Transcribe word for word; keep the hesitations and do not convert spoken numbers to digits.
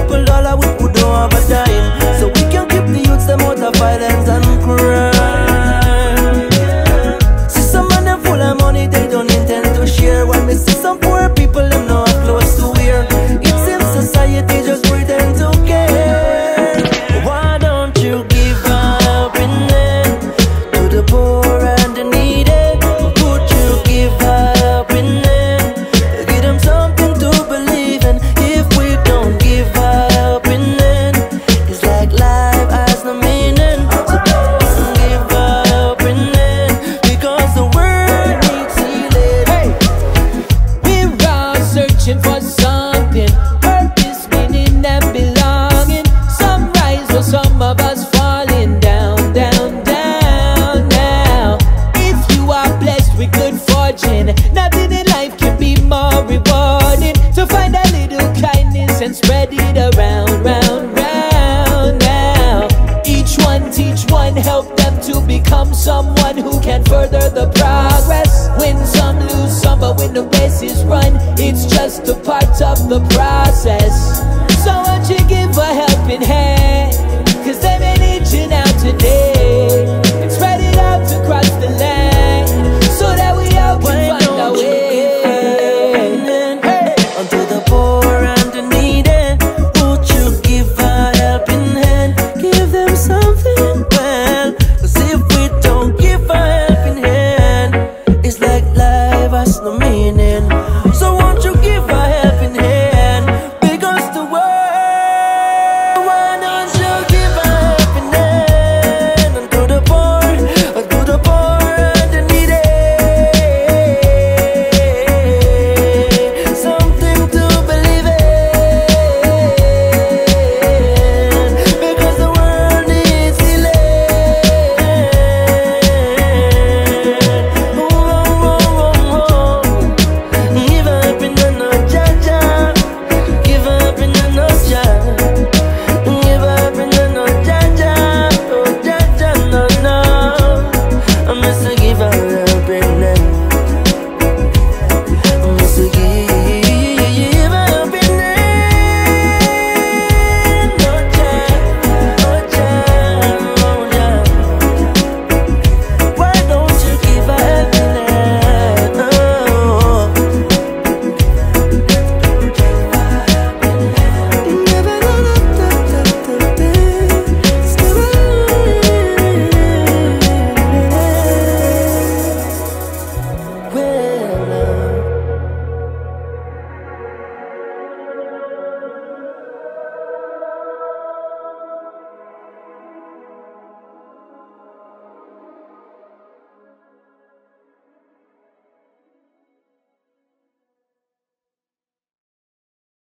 triple dollar we put down over time, so we can keep the youths them out of violence and crime. See some man them full of money they don't intend to share, while me see some poor people them not close to where it seems society just pretend to care. Why don't you give a helping hand to the poor and the needed? Could you give a helping hand, give them something to believe in? If we don't give a helping hand, it's like life has no meaning. So don't give a helping hand, because the world needs healing. Hey, we're all searching for something, purpose, meaning and belonging. Some rise while some of us falling down, down, down now. If you are blessed with good fortune, nothing in life can be more rewarding. So find a little kindness and spread it around, round, round now. Each one teach one, help them to become someone who can further the progress. Win some, lose some, but when the race is run, it's just a part of the process. So won't you give a helping hand